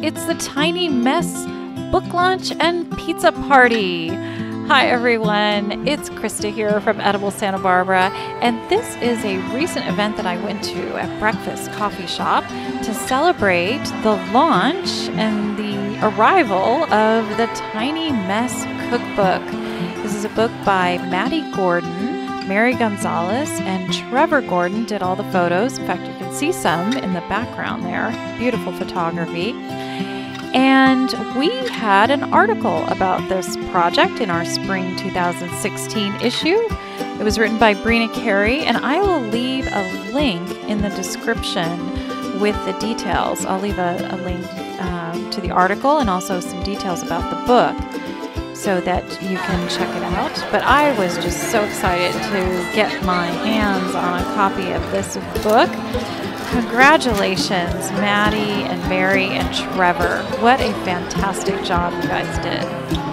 It's the Tiny Mess book launch and pizza party. Hi everyone, it's Krista here from Edible Santa Barbara, and this is a recent event that I went to at Breakfast Coffee Shop to celebrate the launch and the arrival of the Tiny Mess Cookbook. This is a book by Maddie Gordon. Mary Gonzalez and Trevor Gordon did all the photos. In fact, you can see some in the background there. Beautiful photography. And we had an article about this project in our spring 2016 issue. It was written by Brina, Carey, and I will leave a link in the description with the details. I'll leave a link to the article and also some details about the book, so that you can check it out. But I was just so excited to get my hands on a copy of this book. Congratulations, Maddie and Mary and Trevor. What a fantastic job you guys did.